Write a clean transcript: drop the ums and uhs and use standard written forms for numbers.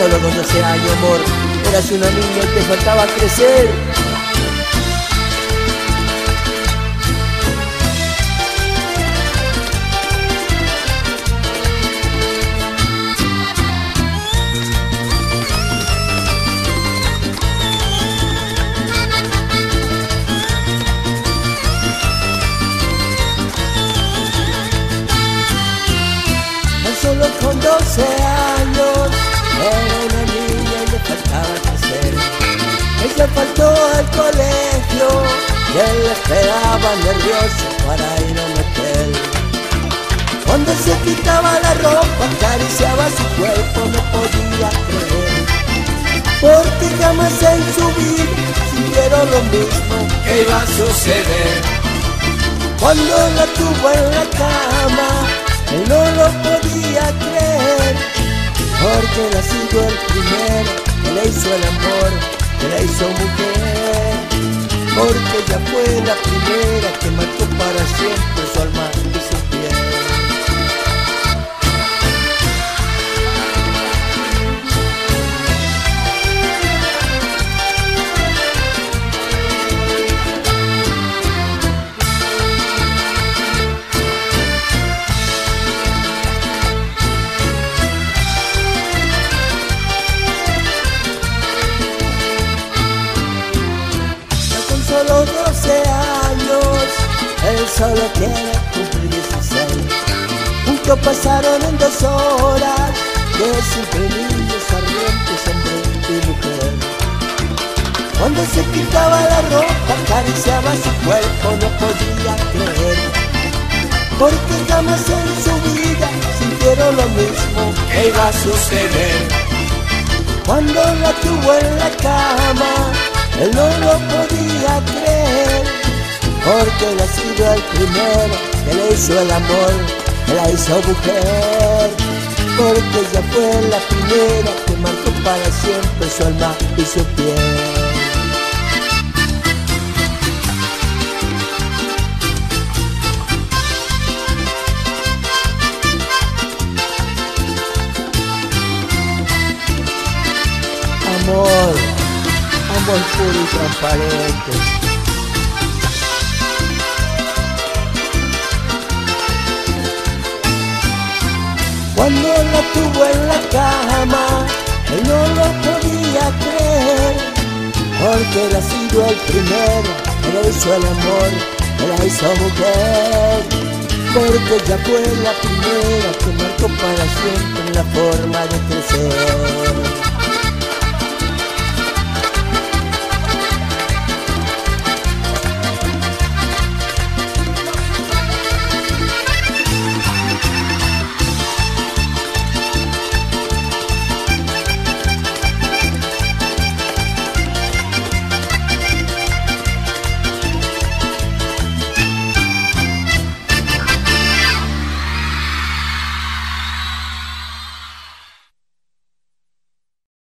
solo con 12 años, amor. Eras una niña y te faltaba crecer. Solo con 12 años era una niña y le faltaba crecer. Ella faltó al colegio y él la esperaba nervioso para ir a un hotel. Cuando se quitaba la ropa, acariciaba su cuerpo, no podía creer, porque jamás en su vida sintieron lo mismo ¿Qué iba a suceder? Cuando la tuvo en la cama, él no lo podía creer, porque él ha sido el primero que le hizo el amor, que la hizo mujer, porque ella fue la primera que marcó para siempre su alma y su piel. Solo 12 años, él solo quiere cumplir 16. Juntos pasaron en 2 horas, de siempre niños, ardientes, hombre y mujer. Cuando se quitaba la ropa, acariciaba su cuerpo, no podía creer, porque jamás en su vida sintieron lo mismo. ¿Qué iba a suceder? Cuando la tuvo en la cama, él no lo podía creer, porque él ha sido el primero que le hizo el amor, que la hizo mujer, porque ella fue la primera que marcó para siempre su alma y su piel. Amor, amor puro y transparente. Cuando la tuvo en la cama, él no lo podía creer, porque él ha sido el primero que le hizo el amor, que la hizo mujer, porque ella fue la primera que marcó para siempre la forma de crecer.